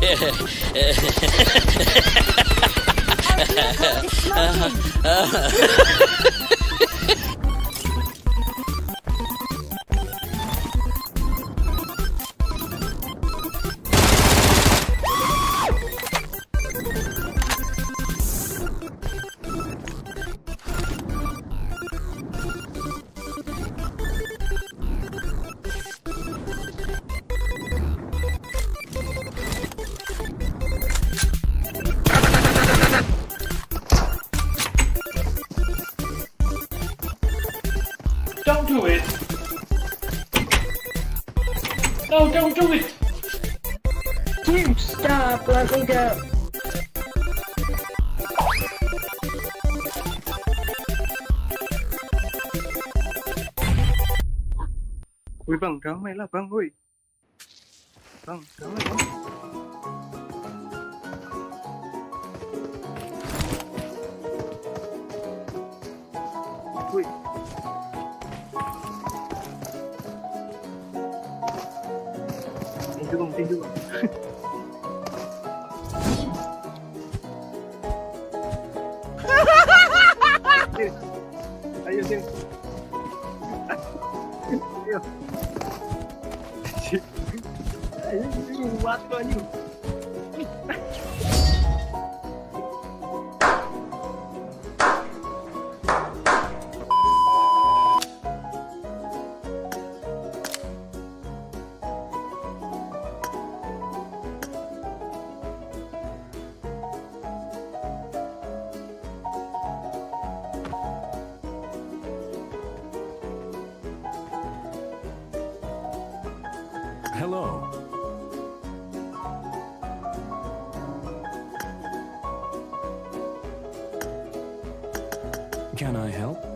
Don't do it! No, don't do it! Dude, stop, let me go. Ui vâng, ráng mày là vâng ui. Vâng, ráng mày vâng. Ui. Tin chứ không? Ayo sini. Ayo. Ayo sini buat kau ni. Hello. Can I help?